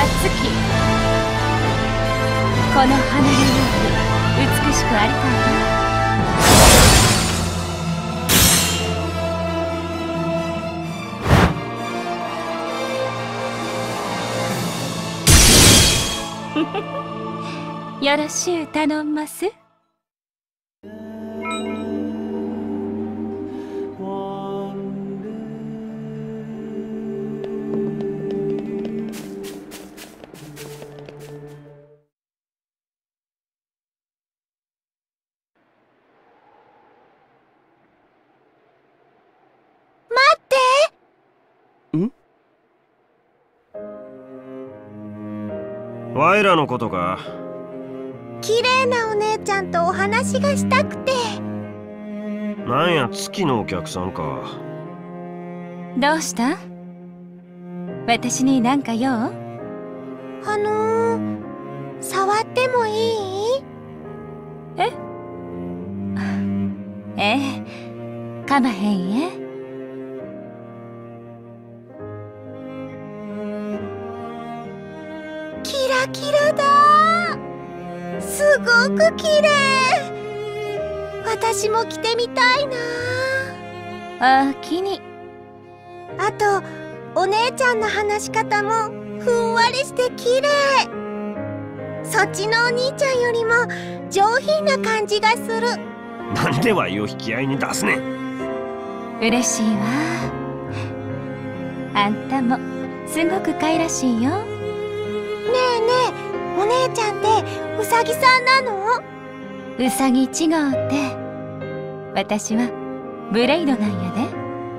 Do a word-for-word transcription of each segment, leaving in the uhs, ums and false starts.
月、この花のように美しくありたいな。よろしゅう頼んます。 ワイらのことか。 綺麗なお姉ちゃんとお話がしたくて。 なんや、月のお客さんか。 どうした？私に何か用？ あのー、触ってもいい？ え？ええ、かまへんえ。 キラキラだ。すごく綺麗。私も着てみたいな。 ああ、きに。 あとお姉ちゃんの話し方もふんわりして綺麗。そっちのお兄ちゃんよりも上品な感じがする。 なんでワイを引き合いに出すねん。 嬉しいわ。あんたもすごくかいらしいよ。 ねえねえ、お姉ちゃんってうさぎさんなの？ うさぎいちごうって私はブレイドなんやで。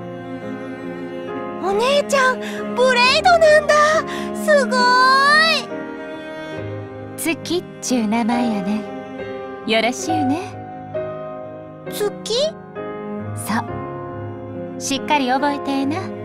お姉ちゃんブレイドなんだ。すごーい。 月っちゅう名前やね。よろしゅうね。 月？ そう、しっかり覚えてえな。 うん。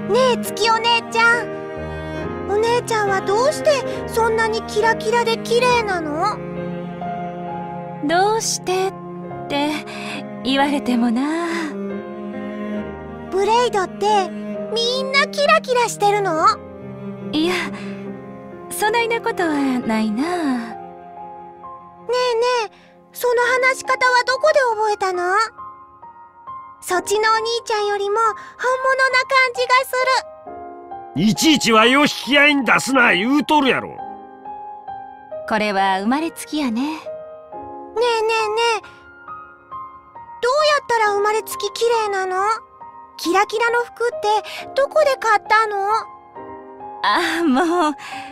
ねえ月お姉ちゃん、お姉ちゃんはどうしてそんなにキラキラで綺麗なの？ どうしてって言われてもな。 ブレイドってみんなキラキラしてるの？ いや、そないなことはないな。 ねえねえ、その話し方はどこで覚えたの？そっちのお兄ちゃんよりも本物な感じがする。 いちいちワイを引き合いに出すな言うとるやろ。 これは生まれつきやね。 ねえねえねえ、どうやったら生まれつき綺麗なの？キラキラの服ってどこで買ったの？ ああ、も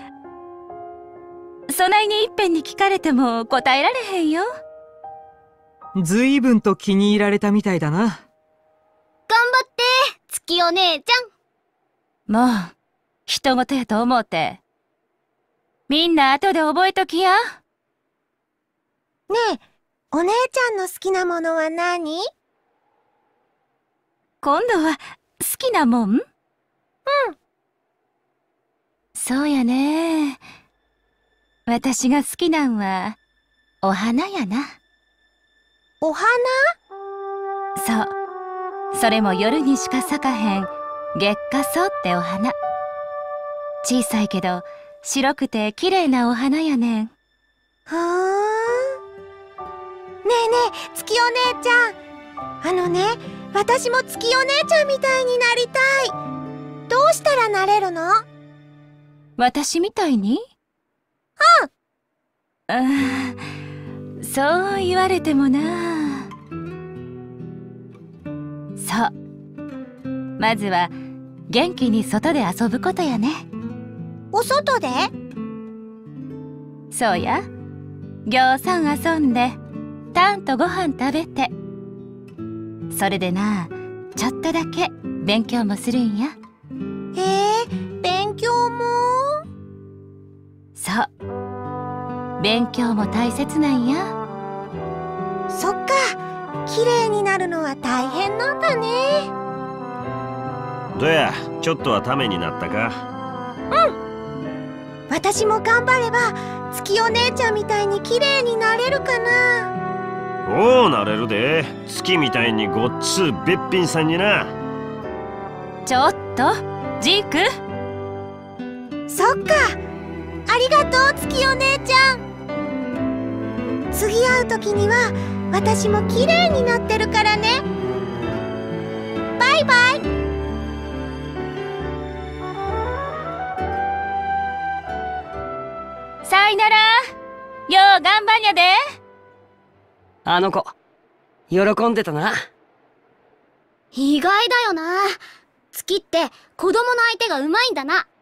うそないにいっぺんに聞かれても答えられへんよ。 ずいぶんと気に入られたみたいだな。 頑張って月お姉ちゃん。 もう人事やと思うて。みんな後で覚えときや。 ねえ、お姉ちゃんの好きなものは何？ 今度は好きなもん？うん。そうやね。私が好きなんはお花やな。 お花？ そう。それも夜にしか咲かへん月下草ってお花。小さいけど白くて綺麗なお花やねん。 ふーん。ねえねえ月お姉ちゃん、あのね、私も月お姉ちゃんみたいになりたい。どうしたらなれるの？ 私みたいに？ うん。 うん、そう言われてもな。そう。まずは元気に外で遊ぶことやね。 お外で？ そうや。ぎょうさん遊んでたんとご飯食べて、それでな、ちょっとだけ勉強もするんや。 へえ、勉強も？ そう、勉強も大切なんや。 そっか、綺麗になるのは大変なんだね。 どや、ちょっとはためになったか？ うん。私も頑張れば月お姉ちゃんみたいに綺麗になれるかな。 おお、なれるで。月みたいにごっつうべっぴんさんにな。 ちょっとジーク、 そっか。ありがとう月お姉ちゃん。次会う時には私も綺麗になってるからね。バイバイ。 さいなら。よう頑張んやで。 あの子、喜んでたな。 意外だよな。月って子供の相手がうまいんだな。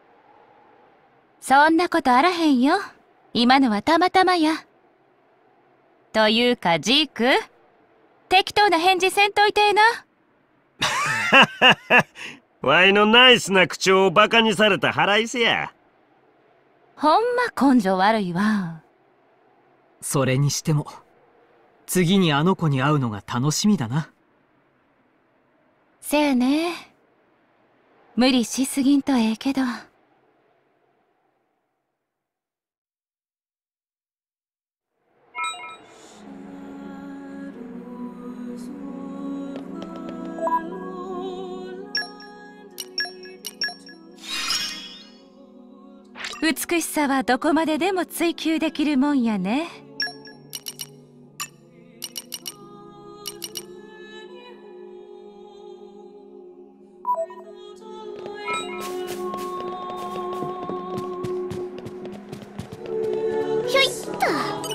そんなことあらへんよ。今のはたまたまや。というかジーク、適当な返事せんといてえな。 わいのナイスな口調をバカにされた腹いせや。 ほんま根性悪いわ。 それにしても次にあの子に会うのが楽しみだな。 せやね。無理しすぎんとええけど。美しさはどこまででも追求できるもんやね。 ひょいっと。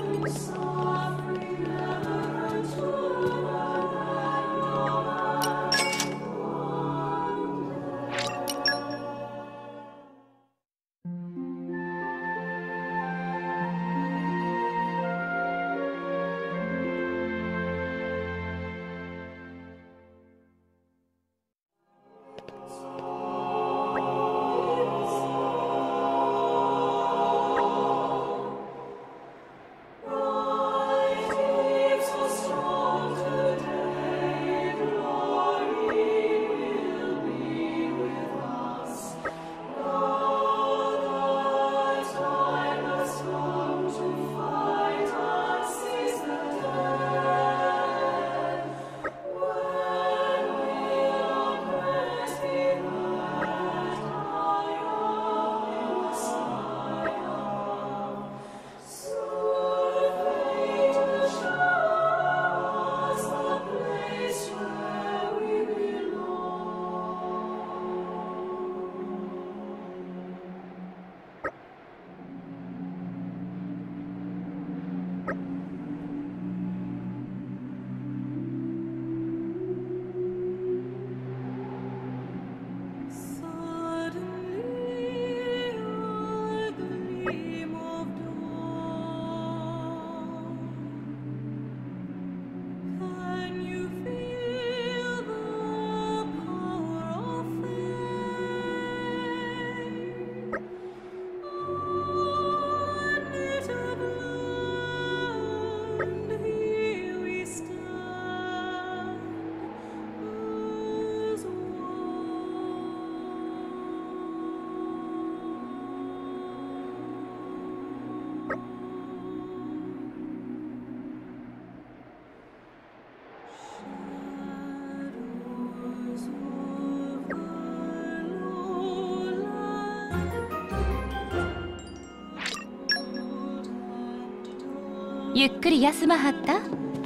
ゆっくり休まはった？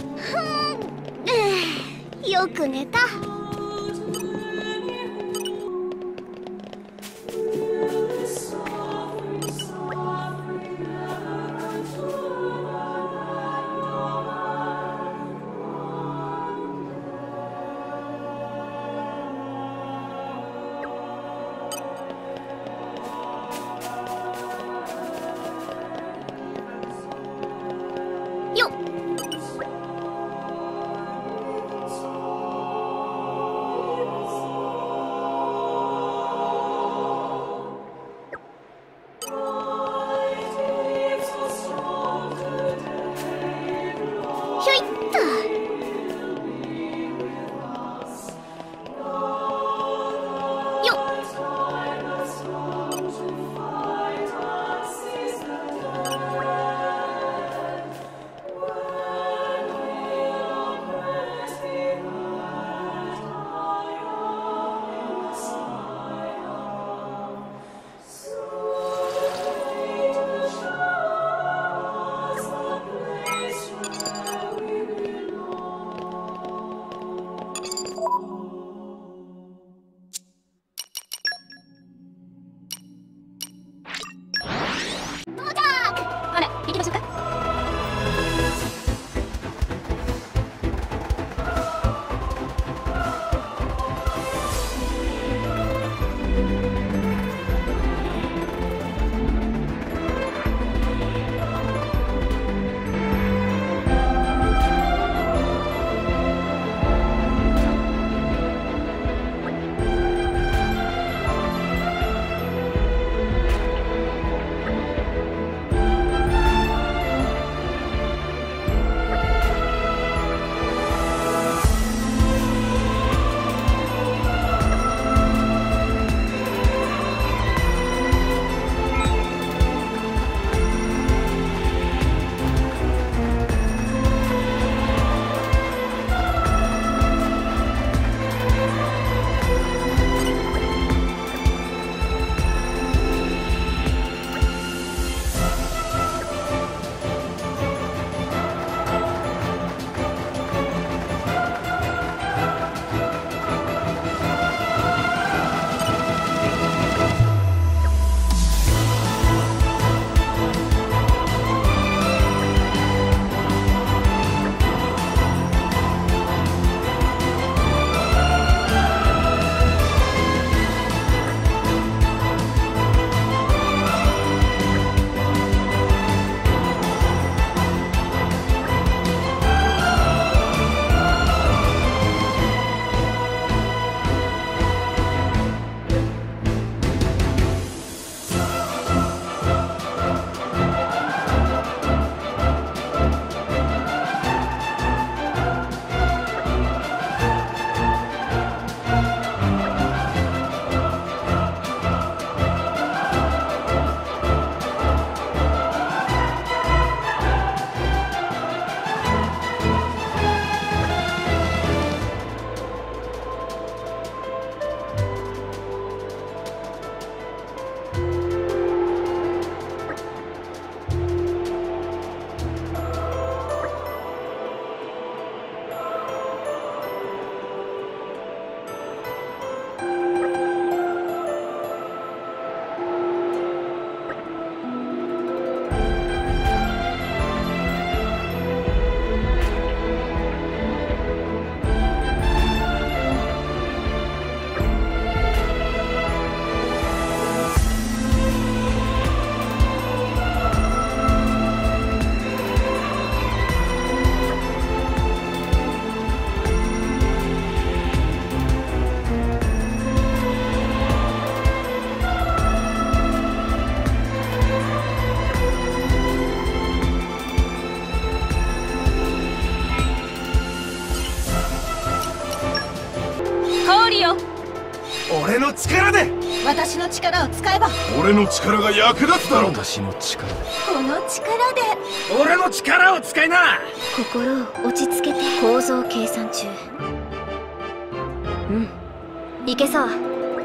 よく寝た。よっ。 俺の力で。 私の力を使えば俺の力が役立つだろう。 私の力で。 この力で俺の力を使いな。 心を落ち着けて。構造計算中。うん、いけそう。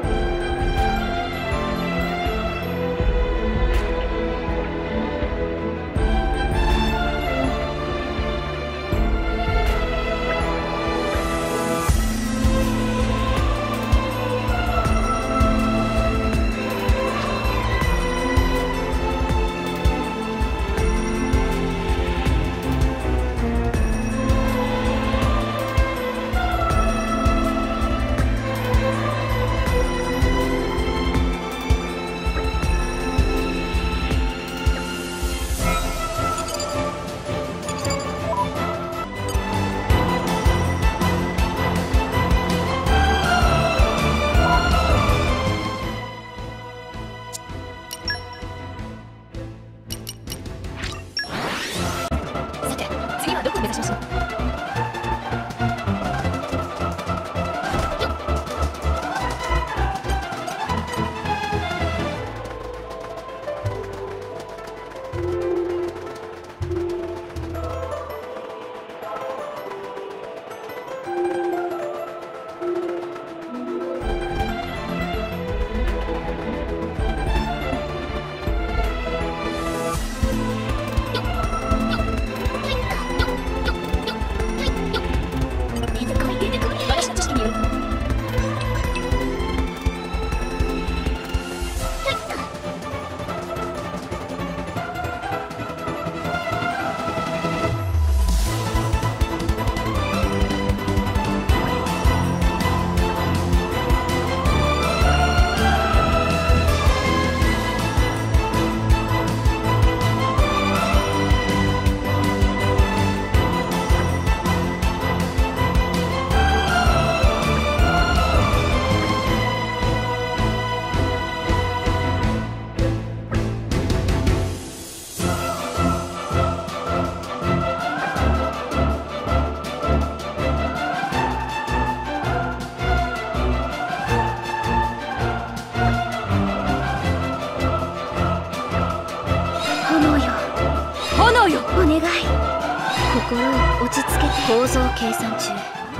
心を落ち着けて。構造計算中。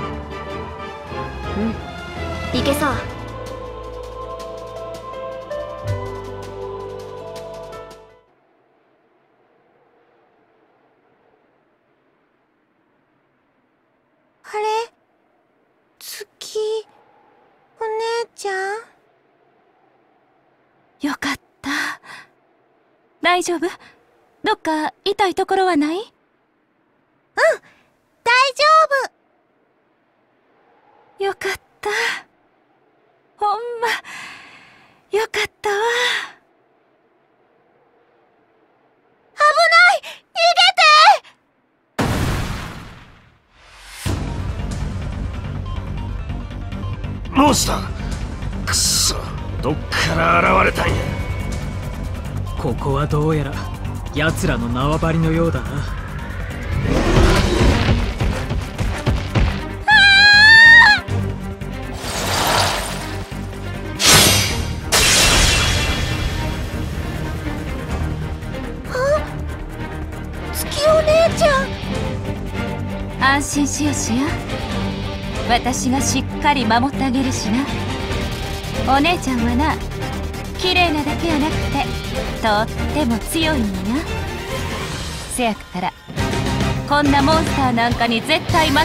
うん、いけそう。 あれ、月お姉ちゃん。 よかった。大丈夫？どっか痛いところはない？うん、 大丈夫。よかった。ほんま、よかったわ。 危ない！逃げて！ モンスター！くっそ、どっから現れたんや。 ここはどうやら奴らの縄張りのようだな。 月お姉ちゃん。 安心しよしや。私がしっかり守ってあげるしな。お姉ちゃんはな、綺麗なだけやなくてとっても強いんや。せやったらこんなモンスターなんかに絶対負けへん。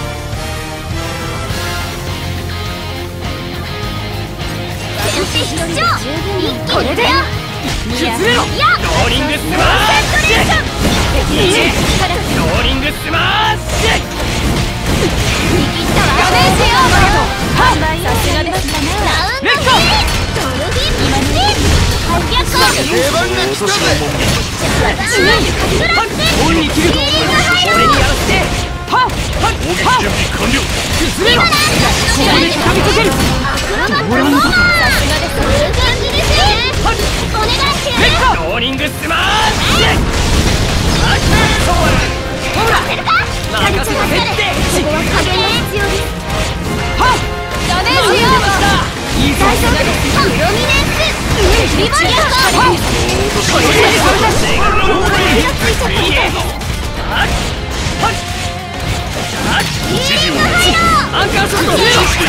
戦士必勝！一気にだよ！ 崩れろ！ローリングスマッシュ！ローリングスマッシュ！ 握ったわ！ダメージオーバー！ さすがですね。 ラウンドヒット！ドルフィン今に反逆！ 定番が来たぜ！ オンに切る！俺にやらせて！はっ！はっ！ 攻撃準備完了！ 崩れろ！ここで畳みかける！ ご覧のこと！さすがです！いい感じですね！お願いします！ ローリングスマッシュ！ほら！任せて！ここは影の必要です！はっ！ダメージオーバー！いいぞ！ リバイアアンカーソフト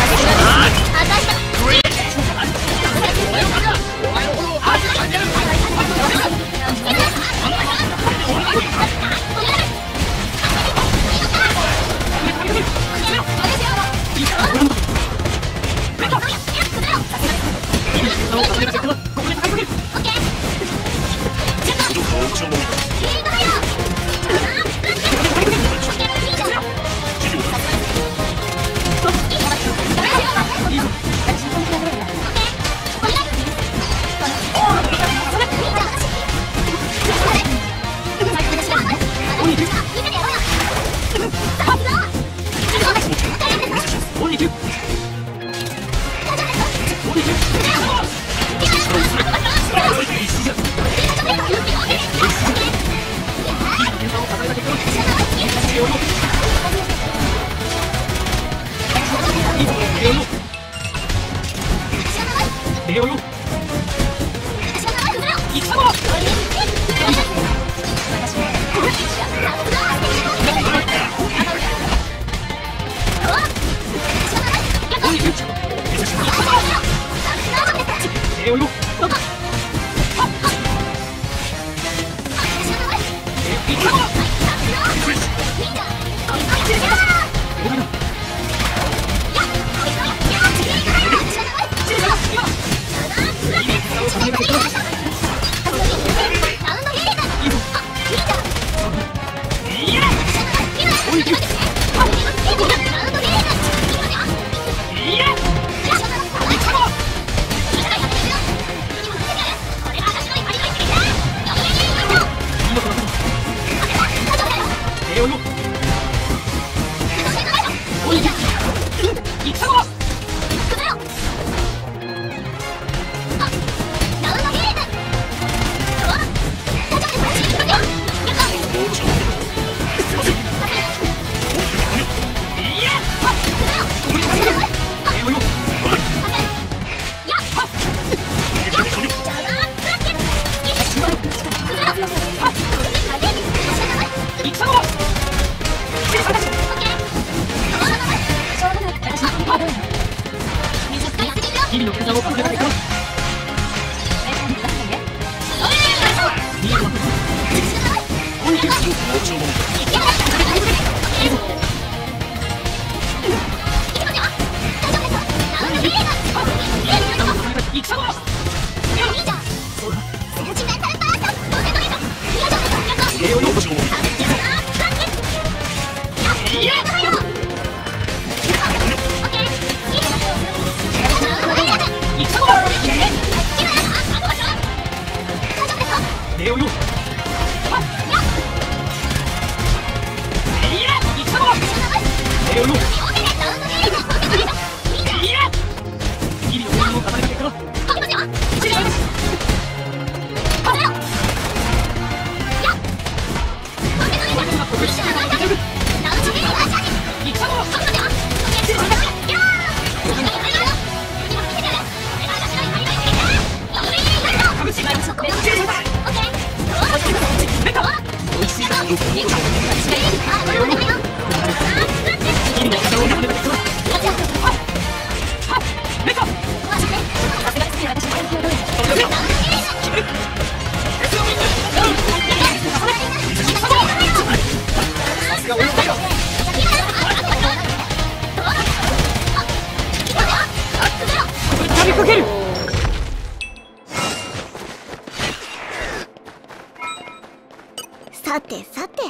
さてさて。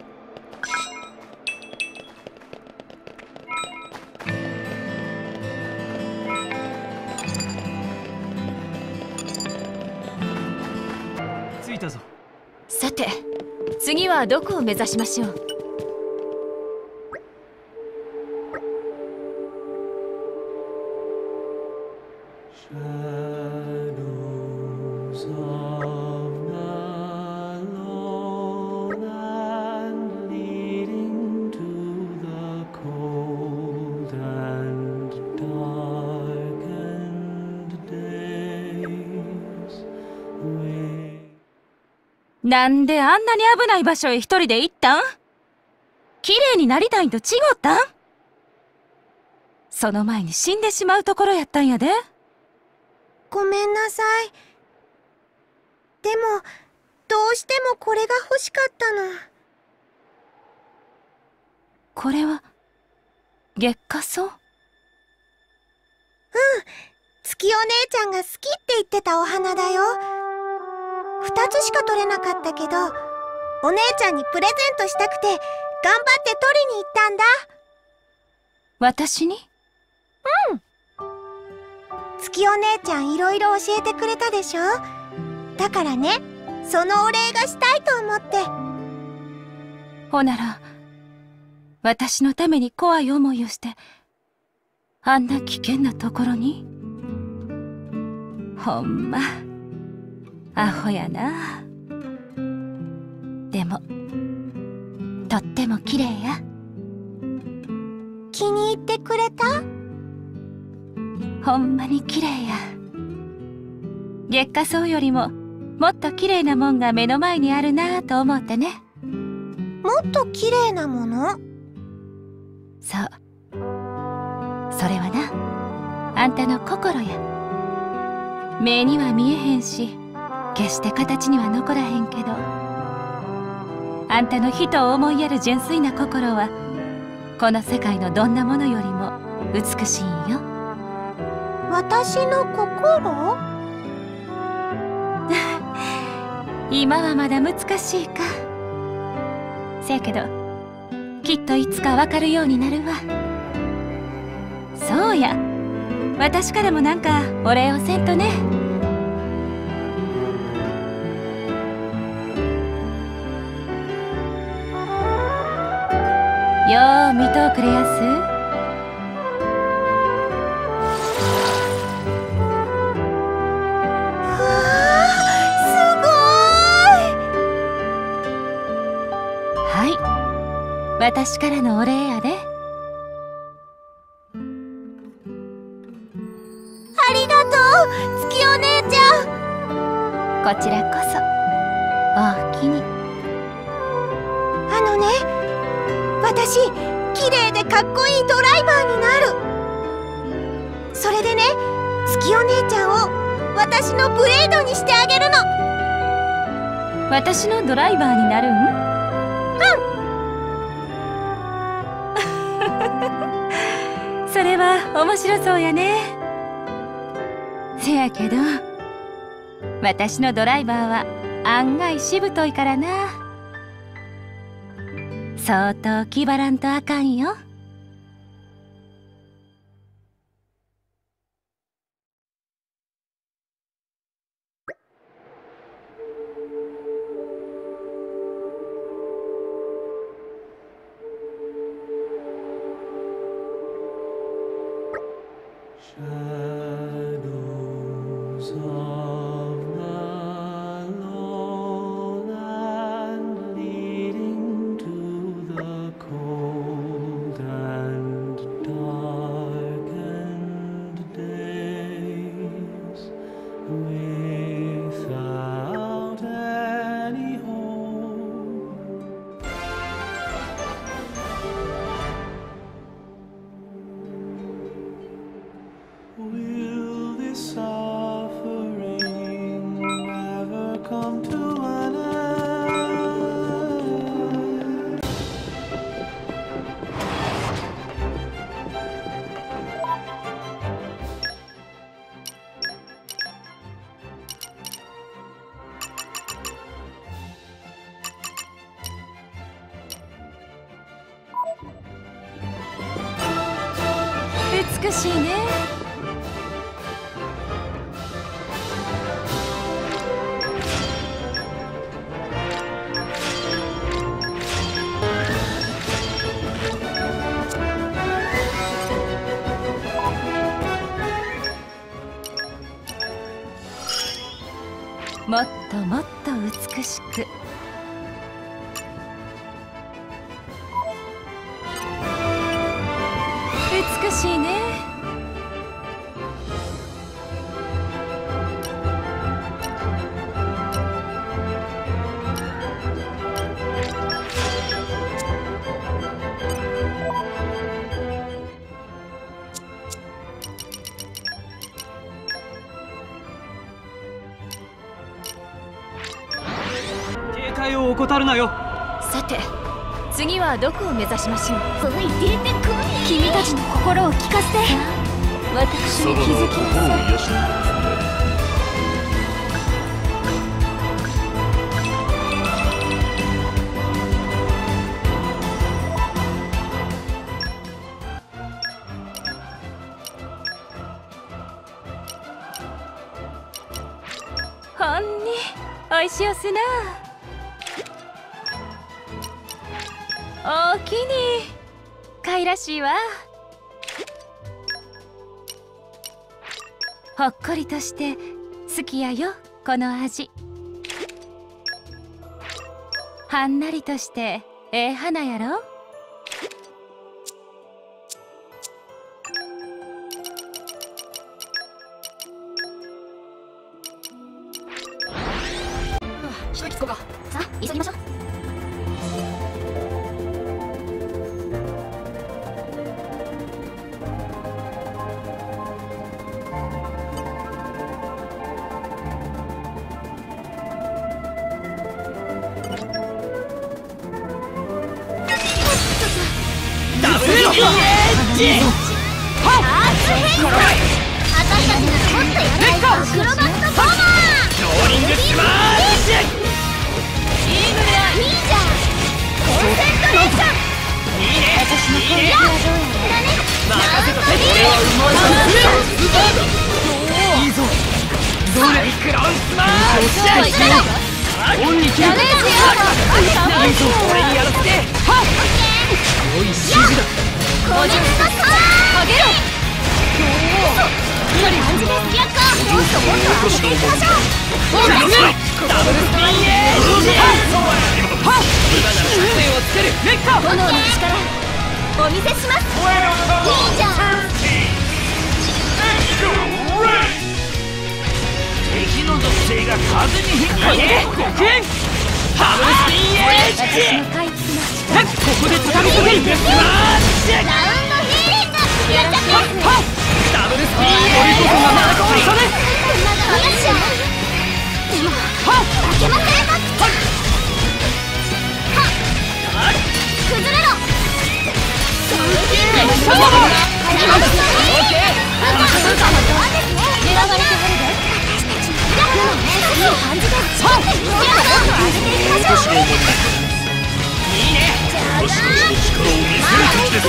着いたぞ。 さて次はどこを目指しましょう。 Darkened days なんであんなに危ない場所へ一人で行ったん？綺麗になりたいんと違ったん？その前に死んでしまうところやったんやで。 ごめんなさい。でも、どうしてもこれが欲しかったの。 これは、月下草？うん、 月お姉ちゃんが好きって言ってたお花だよ。二つしか取れなかったけど、お姉ちゃんにプレゼントしたくて、頑張って取りに行ったんだ。 私に？ うん。月お姉ちゃんいろいろ教えてくれたでしょ？だからね、そのお礼がしたいと思って。 ほなら、私のために怖い思いをして、あんな危険なところに？ほんま、アホやな。でも、とっても綺麗や。 気に入ってくれた？ ほんまに綺麗や。月下草よりももっと綺麗なもんが目の前にあるなぁと思ってね。 もっと綺麗なもの？ そう。それはな、あんたの心や。目には見えへんし、決して形には残らへんけど、あんたの人を思いやる純粋な心は、この世界のどんなものよりも美しいんよ。 私の心？ 今はまだ難しいか。せやけど、きっといつかわかるようになるわ。そうや、私からもなんかお礼をせんとね。よう見とおくれやす。私からのお礼やで。 ありがとう、月お姉ちゃん。 こちらこそ、おおきに。 あのね、私、綺麗でかっこいいドライバーになる。それでね、月お姉ちゃんを私のブレードにしてあげるの。 私のドライバーになるん？それは面白そうやね。せやけど、私のドライバーは案外しぶといからな。相当気張らんとあかんよ。美しいね。もっともっと美しく。美しいね。 怠るなよ。 さて次はどこを目指しましょう。 おい出てこい。 君たちの心を聞かせて。私に気づきなさい。 よし。 ほんにおいしおすな。おおきにかいらしいわ。ほっこりとして好きやよこの味。はんなりとしてええ花やろ。 一息つこうか。さあ急ぎましょう。 ダブルスピンエッジ。 私たちならもっとやれ。アクロバットボーマー。 ローリングスマッシュ。 いいじゃん。コンセントレーション。 いいね。 私のいいね。 だね。 任せとけ。俺はうまい。いいぞ。どれクラウンスマッシュ。オンに切る。いいぞ。俺にやらせて。おい指示だ。 コネクトパワー。 上げろ。 いい感じです。やっか。もっともっと上げていきましょう。 ダブルスピンエッジ。今なら作戦をつける。レッカー。 炎の力お見せします。いいじゃん。 敵の属性が風に引っかけてごくえん。ダブルスピンエッジ。 私の回復の力。 ここで畳みかける。スマッシュ。 ラウンドヒーリング。やっちゃって。 ダブルスピンエッジ。ななこり。 よっしゃ。でも負けません。崩れろ。ソウルキング。 オッケー。 狙われてはるで。 いい感じです。上げていきましょう。 いいね。 星々の力を見せる時です。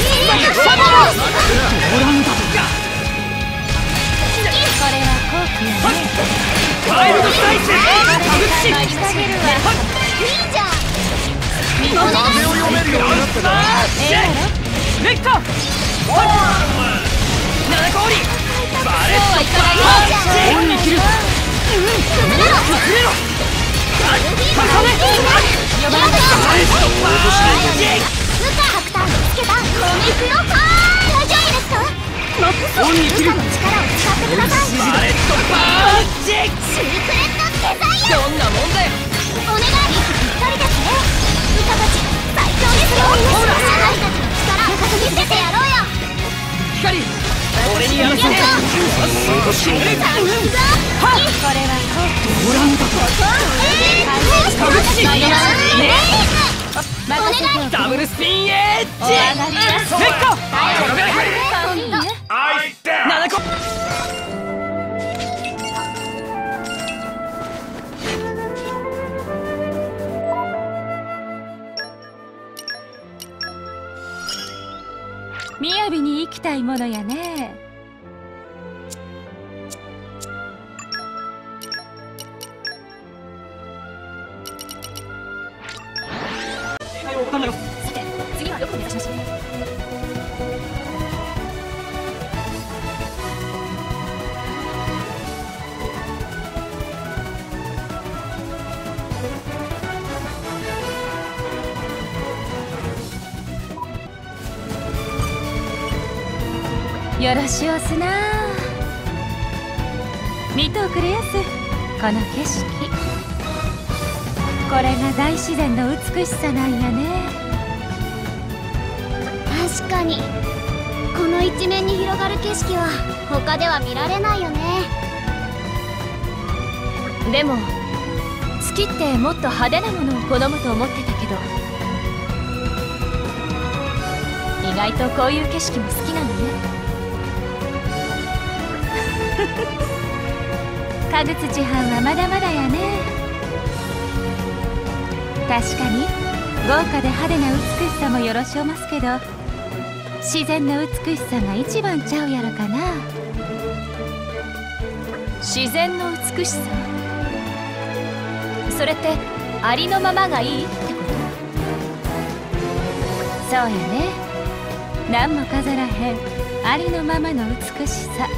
これは後期やね。 ワイルドスライス。 下げるわ。 いいじゃん。 風を読めるようになったな。 ええやろ。 レッカー。七個折り。バレットパー。オンに切る。 崩れろ。 崩れろ。重ね。 やだ。 バレットパー。 ルカハクターつけた。これいくよ。大丈夫ですか。もっとオンに切る。 ルカの力を使ってください。 バレットパー。 シークレットデザイア。 どんなもんだよ。 お願い。ぴったりですね。ルカたち最強ですよ。私たちの力見せてやろうよ。 光。俺にやらせて。 やった。 それさあ行くぞ。 これは後期。 ドラムだと。 えー、 かぶし。いいね。 任せて。 ダブルスピンエッジ。 お上がりなレッカー。 かいいね。 アイダウン。 七個。 雅に行きたいものやね。さて次はどこを目指しましょう。よろしおすな。見とおくれやすこの景色。これが大自然の美しさなんやね。 確かにこの一面に広がる景色は他では見られないよね。 でも月きってもっと派手なものを好むと思ってたけど、意外とこういう景色も好きなのね。花月次藩はまだまだやね。確かに豪華で派手な美しさもよろしおますけど、自然の美しさが一番ちゃうやろかな。自然の美しさ、それってありのままがいいってこと？そうやね。何も飾らへんありのままの美しさ、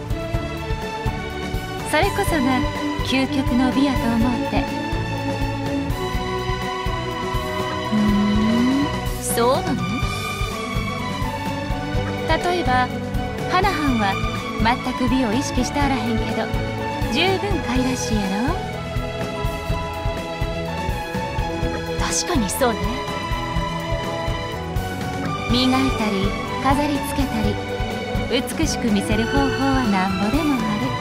それこそが究極の美やと思って。うーん、そうなの？例えば花はんは全く美を意識してあらへんけど十分可愛らしいやろ。確かにそうね。磨いたり飾りつけたり美しく見せる方法はなんぼでもあ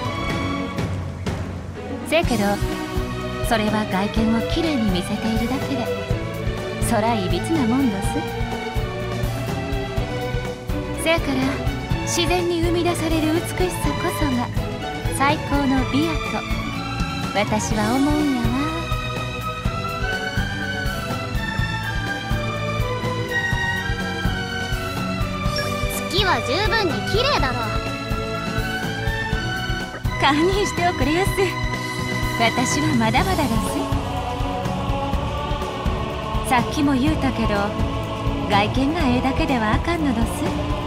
る。せやけどそれは外見をきれいに見せているだけで、そらいびつなもんどす。せやから自然に生み出される美しさこそが最高の美やと私は思うんやわ。 月は十分に綺麗だろ。 堪忍しておくれやす。私はまだまだです。さっきも言うたけど外見がええだけではあかんのどす。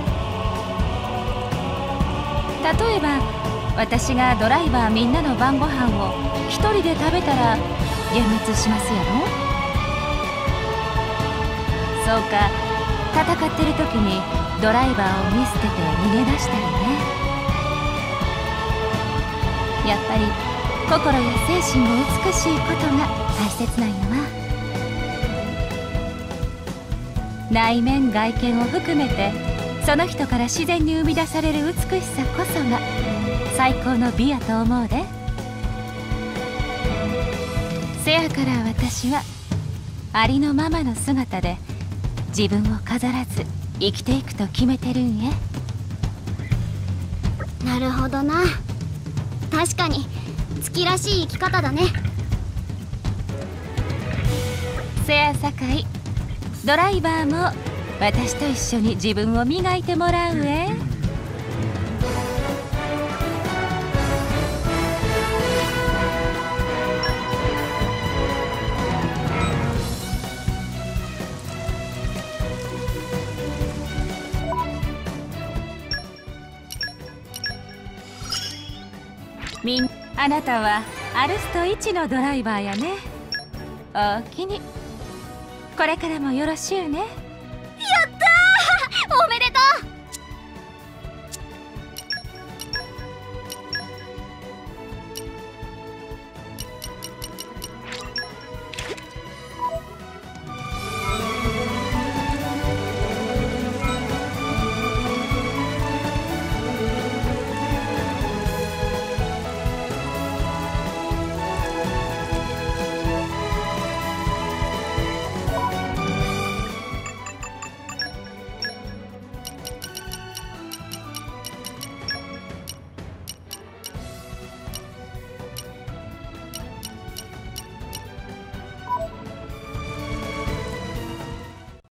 例えば私がドライバーみんなの晩ご飯を一人で食べたら幻滅しますやろ。そうか、戦ってる時にドライバーを見捨てて逃げ出したりね。やっぱり心や精神も美しいことが大切なんやわ。内面外見を含めてその人から自然に生み出される美しさこそが最高の美やと思うで。せやから私はありのままの姿で自分を飾らず生きていくと決めてるんや。 なるほどな。確かに月らしい生き方だね。 せやさかいドライバーも私と一緒に自分を磨いてもらうえ。みんあなたはアルスト一のドライバーやね。おおきに。これからもよろしゅうね。